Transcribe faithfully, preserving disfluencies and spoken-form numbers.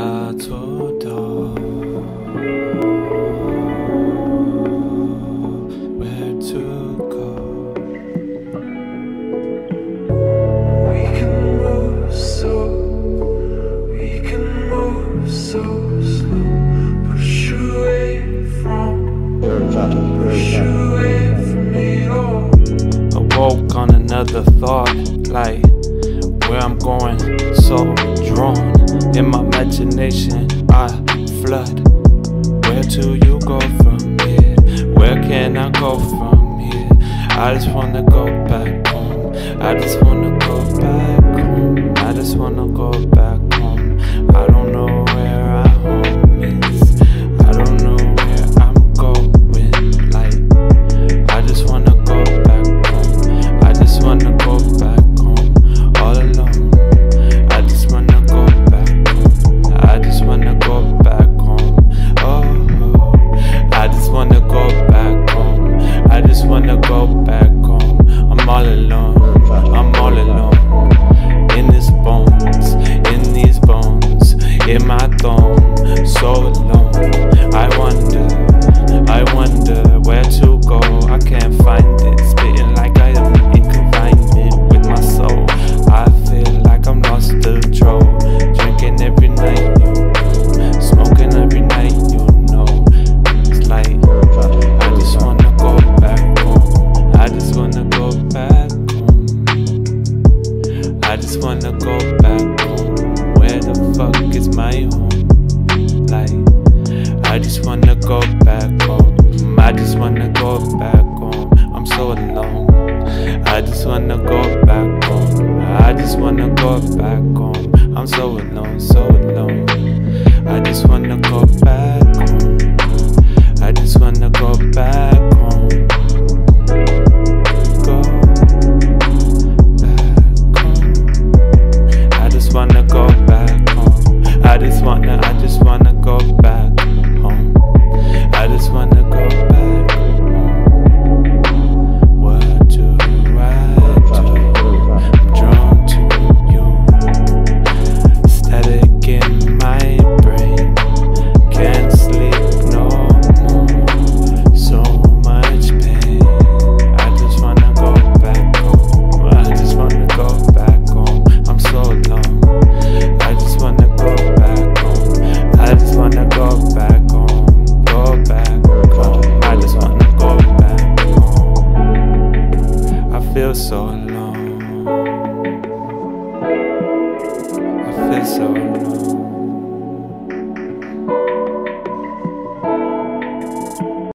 다 쏟아. Where to go? We can move so, we can move so slow. Push away from, push away from it all. Awoke on another thought, like where I'm going, so drawn in my imagination. I flood. Where do you go from here? Where can I go from here? I just wanna go back home. I just wanna go back home. I just wanna go back home. I don't know where our home is. I don't know where I'm going. Like, I just wanna go back home. I just wanna go back home. All alone. I just wanna go back home. I just wanna go back home. Oh, I just wanna go back home. I just wanna go back home. I'm all alone. I'm all alone. In these bones, in these bones, in my dome, so alone. I wonder, I wonder where to go. I can't find it. Spitting like I am in confinement with my soul. I feel like I'm lost to control. Drinking every night, you know. Smoking every night, you know. It's like I just wanna go back home. I just wanna go back home. I just wanna go back home. Where the fuck is my home? Like, I just wanna go back home. I just wanna go back home. I'm so alone. I just wanna go back home. I just wanna go back home. I'm so alone, so alone. I just wanna go back home. I just wanna go back home. Go back home. I just wanna go back home. I just wanna, I just wanna go back home. I just wanna go back home. What do I do? I'm drawn to you. Static in my brain. Can't sleep no more. So much pain. I just wanna go back home. I just wanna go back home. I'm so alone. I just wanna go back home. I just wanna go back home. Go back home. I just wanna go back home. I feel so alone. I feel so alone.